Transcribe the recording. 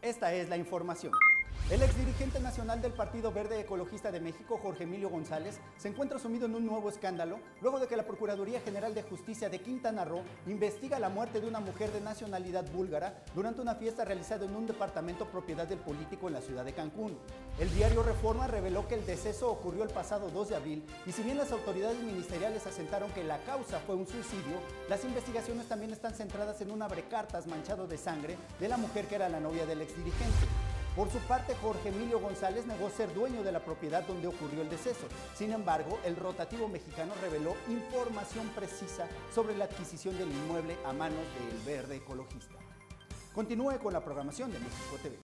Esta es la información. El exdirigente nacional del Partido Verde Ecologista de México, Jorge Emilio González, se encuentra sumido en un nuevo escándalo luego de que la Procuraduría General de Justicia de Quintana Roo investiga la muerte de una mujer de nacionalidad búlgara durante una fiesta realizada en un departamento propiedad del político en la ciudad de Cancún. El diario Reforma reveló que el deceso ocurrió el pasado 2 de abril y si bien las autoridades ministeriales asentaron que la causa fue un suicidio, las investigaciones también están centradas en un abrecartas manchado de sangre de la mujer que era la novia del exdirigente. Por su parte, Jorge Emilio González negó ser dueño de la propiedad donde ocurrió el deceso. Sin embargo, el rotativo mexicano reveló información precisa sobre la adquisición del inmueble a manos del Verde Ecologista. Continúe con la programación de México TV.